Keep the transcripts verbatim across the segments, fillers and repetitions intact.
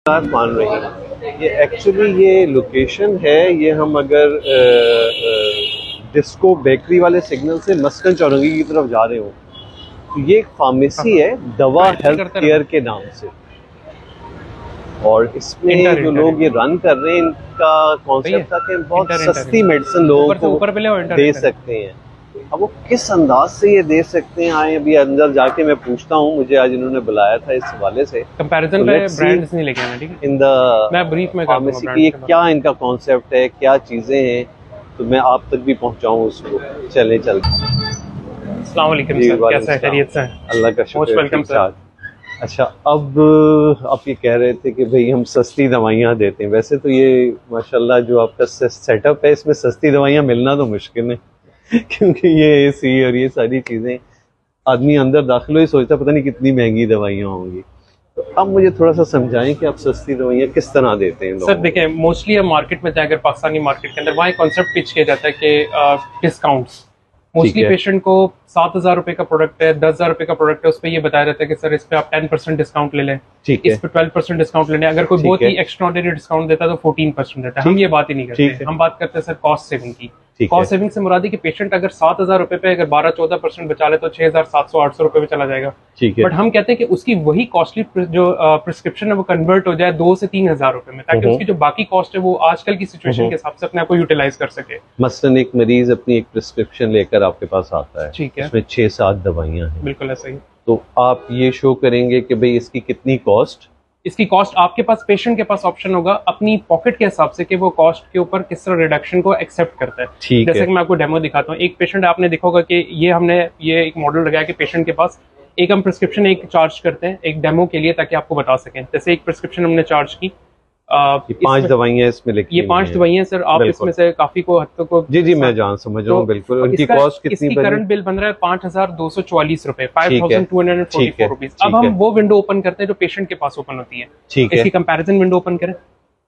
मान रही हैं। ये एक्चुअली ये लोकेशन है, ये हम अगर आ, आ, डिस्को बेकरी वाले सिग्नल से मस्कन चौरंगी की तरफ जा रहे हो तो ये एक फार्मेसी है दवा हेल्थ केयर के नाम से, और इसमें जो लोग ये रन कर रहे हैं इनका कॉन्सेप्ट था कि बहुत सस्ती मेडिसिन लोगों को दे सकते हैं। अब वो किस अंदाज से ये दे सकते हैं, आए अभी अंदर जाके मैं पूछता हूँ। मुझे आज इन्होंने बुलाया था इस हवाले से कंपैरिजन पे ब्रांड्स नहीं लेके आना, ठीक है? इन द मैं ब्रीफ में फार्मेसी की ये क्या इनका कॉन्सेप्ट है, क्या चीजें हैं, तो मैं आप तक भी पहुँचाऊँ उसको। चले चल अस्सलाम वालेकुम सर, कैसा है? खैरियत से? अल्लाह का शुक्र। Welcome sir. अच्छा, अब आप ये कह रहे थे कि भाई हम सस्ती दवाइयाँ देते हैं। वैसे तो ये माशाल्लाह जो आपका सेटअप है इसमें सस्ती दवाइयाँ मिलना तो मुश्किल है क्योंकि ये एसी और ये सारी चीजें, आदमी अंदर दाखिल हो ही सोचता पता नहीं कितनी महंगी दवाइयाँ होंगी। तो अब मुझे थोड़ा सा समझाएं कि आप सस्ती दवाइयाँ किस तरह देते हैं? सर देखें, मोस्टली हम मार्केट में जाए, अगर पाकिस्तानी मार्केट के अंदर वहाँ एक कॉन्सेप्ट पिच किया जाता है कि डिस्काउंट्स। मोस्टली पेशेंट को सात हजार रुपए का प्रोडक्ट है, दस हजार रुपए का प्रोडक्ट है, उस पर ये बताया जाता है कि सर इस पे आप टेन परसेंट डिस्काउंट ले लें, इस पे ट्वेल्व परसेंट डिस्काउंट ले लें। अगर कोई बहुत ही एक्स्ट्राऑर्डिनरी डिस्काउंट देता है तो फोर्टीन परसेंट देता है। हम ये बात ही नहीं करते, हम बात करते हैं सर कॉस्ट सेविंग की। कॉस्ट सेविंग से मुरादी कि पेशेंट अगर सात हजार रुपए पे अगर बारह चौदह परसेंट बचा ले तो छह हजार सात सौ आठ सौ रुपए में चला जाएगा। बट हम कहते हैं कि उसकी वही कॉस्टली जो प्रिस्क्रिप्शन है वो कन्वर्ट हो जाए दो से तीन हजार रुपए में, ताकि उसकी जो बाकी कॉस्ट है वो आजकल की सिचुएशन के हिसाब से अपने आप को यूटिलाइज कर सके। मसलन एक मरीज अपनी एक प्रिस्क्रिप्शन लेकर आपके पास आता है, ठीक है, उसमें छह सात दवाइयां हैं। बिल्कुल ऐसा ही। तो आप ये शो करेंगे कि भाई इसकी कितनी कॉस्ट? इसकी कॉस्ट आपके पास, पेशेंट के पास ऑप्शन होगा अपनी पॉकेट के हिसाब से कि वो कॉस्ट के ऊपर किस तरह रिडक्शन को एक्सेप्ट करता है। जैसे कि मैं आपको डेमो दिखाता हूँ। एक पेशेंट आपने देखा होगा कि ये हमने ये एक मॉडल लगाया कि पेशेंट के पास एक हम प्रिस्क्रिप्शन एक चार्ज करते हैं एक डेमो के लिए, ताकि आपको बता सकें। जैसे एक प्रिस्क्रिप्शन हमने चार्ज की, पांच दवाइयां इसमें लिखी, ये पांच दवाइयां सर, आप इसमें से काफी को हद तक को जी जी मैं जान समझ रहा हूँ। बिल्कुल। उनकी कॉस्ट कितनी? करंट बिल बन रहा है पांच हजार दो सौ चौवालीस रुपए, five thousand two hundred forty four rupees. अब हम वो विंडो ओपन करते हैं जो पेशेंट के पास ओपन होती है। ठीक है, इसकी कंपैरिजन विंडो ओपन करें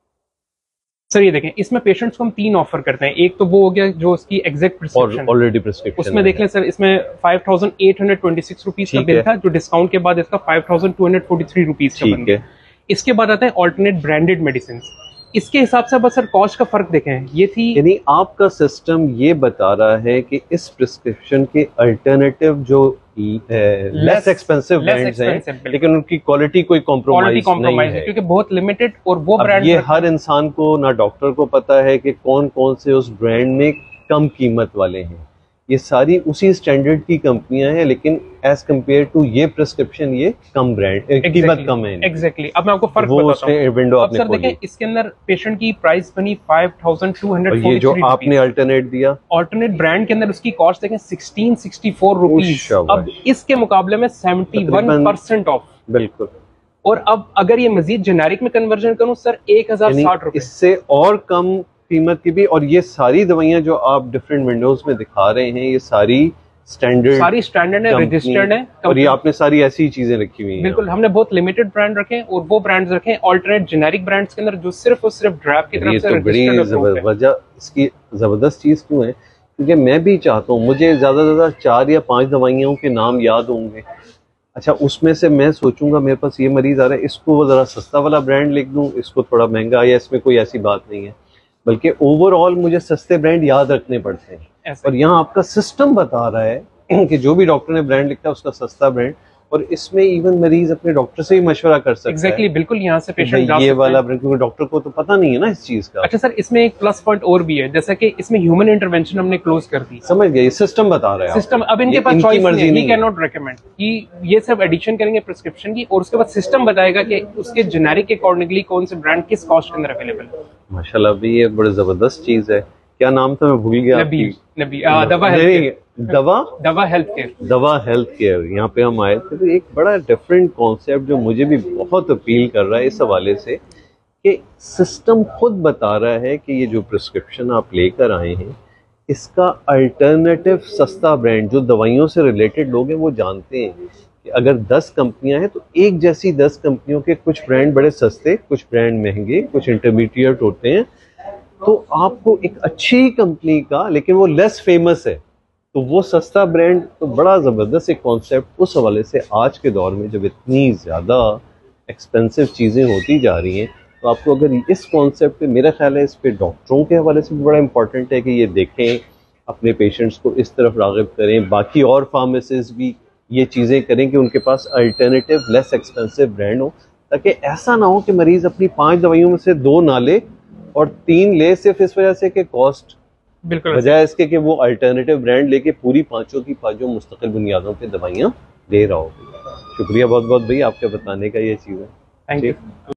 सर। ये देखें, इसमें पेशेंट्स को हम तीन ऑफर करते हैं। एक तो वो हो गया जो उसकी एग्जैक्ट प्रिस्क्रिप्शन ऑलरेडी प्रिस्क्रिप्शन, उसमें देख लें सर, इसमें five thousand eight hundred twenty six rupees का बिल था, जो डिस्काउंट के बाद इसका five thousand two hundred forty three rupees का बन गया। इसके बाद आता है ऑल्टरनेट ब्रांडेड मेडिसिन। इसके हिसाब से बस सर कॉस्ट का फर्क देखें, ये थी, यानी आपका सिस्टम ये बता रहा है कि इस प्रिस्क्रिप्शन के अल्टरनेटिव जो लेस एक्सपेंसिव ब्रांड्स हैं, लेकिन उनकी क्वालिटी कोई कॉम्प्रोमाइज नहीं है, क्योंकि बहुत लिमिटेड। और वो ब्रांड ये हर इंसान को, ना डॉक्टर को पता है कि कौन कौन से उस ब्रांड में कम कीमत वाले हैं। ये सारी उसी स्टैंडर्ड की कंपनियां हैं, लेकिन एज कम्पेयर टू ये प्रिस्क्रिप्शन ये कम ब्रांड कीमत कम है। एग्जैक्टली। अब मैं आपको फर्क वो बताता हूं। विंडो आपने सर देखें, इसके अंदर पेशेंट की प्राइस बनी फाइव थाउजेंड टू हंड्रेड, ये जो आपने अल्टरनेट दिया, अल्टरनेट ब्रांड के अंदर उसकी कॉस्ट देखें सिक्सटीन सिक्सटी फोर रुपीज। अब इसके मुकाबले में सेवेंटी वन परसेंट ऑफ। बिल्कुल। और अब अगर ये मजीद जेनेरिक में कन्वर्जन करूं सर, एक हजार साठ रुपए, इससे और कम कीमत की भी। और ये सारी दवाइयां जो आप डिफरेंट विंडोज में दिखा रहे हैं, ये सारी स्टैंडर्ड सारी स्टैंडर्ड है, रजिस्टर्ड है, और ये आपने सारी ऐसी चीजें रखी हुई हैं। बिल्कुल। हमने बहुत लिमिटेड ब्रांड रखे और वो ब्रांड्स रखे ऑल्टरनेट जेनेरिक ब्रांड्स के अंदर, जो सिर्फ और सिर्फ ड्रैप की तरफ से रजिस्टर्ड है। वजह इसकी जबरदस्त चीज क्यों है? क्योंकि मैं भी चाहता हूँ, मुझे ज्यादा से ज्यादा चार या पांच दवाइयों के नाम याद होंगे। अच्छा, उसमें से मैं सोचूंगा मेरे पास ये मरीज आ रहा है, इसको वो जरा सस्ता वाला ब्रांड लिख दूं, इसको थोड़ा महंगा, या इसमें कोई ऐसी बात नहीं है, बल्कि ओवरऑल मुझे सस्ते ब्रांड याद रखने पड़ते हैं। और यहाँ आपका सिस्टम बता रहा है कि जो भी डॉक्टर ने ब्रांड लिखा है उसका सस्ता ब्रांड, और इसमें इवन मरीज अपने डॉक्टर से ही मशवरा कर सकता exactly, है। एग्जैक्टली, बिल्कुल। यहाँ से पेशेंट जा ये वाला ब्रांड, क्योंकि डॉक्टर को तो पता नहीं है ना इस चीज का। अच्छा सर, इसमें एक प्लस पॉइंट और भी है, जैसा कि इसमें ह्यूमन इंटरवेंशन हमने क्लोज कर दी। समझ गए? सिस्टम बता रहा है सिस्टम। अब इनके पास चॉइस नहीं है, कैन नॉट रेकमेंड कि ये सब एडिशन करेंगे प्रिस्क्रिप्शन की, और उसके बाद सिस्टम बताएगा कि उसके जेनेरिक के अकॉर्डिंगली कौन से ब्रांड किस कॉस्ट के अंदर अवेलेबल है। माशाल्लाह, भी ये बड़ी जबरदस्त चीज है। क्या नाम था? मैं भूल गया। नबी, नबी, आ, दवा health Dawa Dawa health care Dawa health care यहाँ पे हम आए थे। तो एक बड़ा डिफरेंट कॉन्सेप्ट जो मुझे भी बहुत अपील कर रहा है इस हवाले से, कि सिस्टम खुद बता रहा है कि ये जो प्रिस्क्रिप्शन आप लेकर आए हैं, इसका अल्टरनेटिव सस्ता ब्रांड, जो दवाइयों से रिलेटेड लोग हैं वो जानते हैं कि अगर दस कंपनियां हैं तो एक जैसी दस कंपनियों के कुछ ब्रांड बड़े सस्ते, कुछ ब्रांड महंगे, कुछ इंटरमीडिएट होते हैं। तो आपको एक अच्छी कंपनी का, लेकिन वो लेस फेमस है, तो वो सस्ता ब्रांड, तो बड़ा ज़बरदस्त एक कॉन्सेप्ट उस हवाले से आज के दौर में जब इतनी ज़्यादा एक्सपेंसिव चीज़ें होती जा रही हैं, तो आपको अगर इस कॉन्सेप्ट पे, मेरा ख्याल है इस पे डॉक्टरों के हवाले से भी बड़ा इंपॉर्टेंट है कि ये देखें, अपने पेशेंट्स को इस तरफ राग़िब करें, बाकी और फार्मेसिस्ट भी ये चीज़ें करें कि उनके पास अल्टरनेटिव लेस एक्सपेंसिव ब्रांड हो, ताकि ऐसा ना हो कि मरीज़ अपनी पांच दवाइयों में से दो ना ले और तीन ले सिर्फ इस वजह से कि कॉस्ट, बिल्कुल बजाय इसके कि वो अल्टरनेटिव ब्रांड लेके पूरी पांचों की पांचों मुस्तकिल बुनियादों पे दवाइयाँ दे रहा हो। शुक्रिया बहुत बहुत भाई आपके बताने का ये चीज़ है। Thank you.